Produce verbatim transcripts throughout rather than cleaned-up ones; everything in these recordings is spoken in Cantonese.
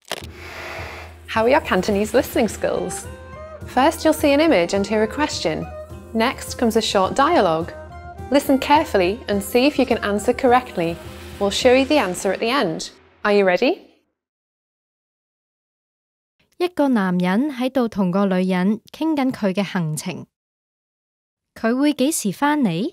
How are your Cantonese listening skills? First, you'll see an image and hear a question. Next comes a short dialogue. Listen carefully and see if you can answer correctly. We'll show you the answer at the end. Are you ready? 一個男人喺度同個女人傾緊佢嘅行程。佢會幾時返嚟？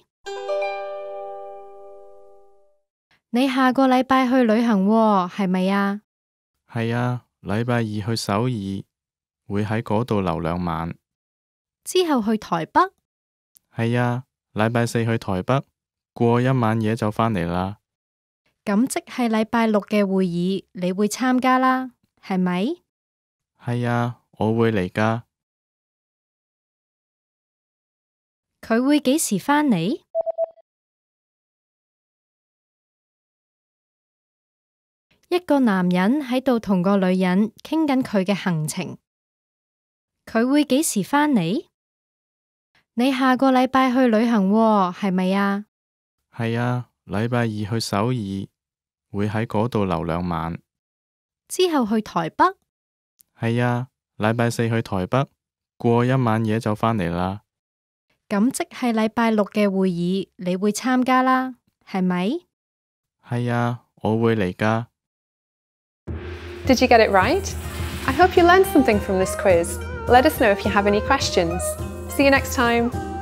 你下個禮拜去旅行喎，係咪啊？ 係啊，禮拜二去首爾，會喺嗰度留兩晚。 之後去台北？ 係啊，禮拜四去台北，過一晚嘢就返嚟啦。 咁即係禮拜六嘅會議，你會參加啦，係咪？ 係啊，我會嚟㗎。 佢會幾時返嚟？一個男人喺度同個女人傾緊佢嘅行程。佢會幾時返嚟？你下個禮拜去旅行喎，係咪啊？ 係啊，禮拜二去首爾，會喺嗰度留兩晚。 之後去台北？ 係啊，禮拜四去台北，過一晚嘢就返嚟啦。 咁即係禮拜六嘅會議，你會參加啦，係咪？ 係啊，我會嚟㗎。 Did you get it right? I hope you learned something from this quiz. Let us know if you have any questions. See you next time.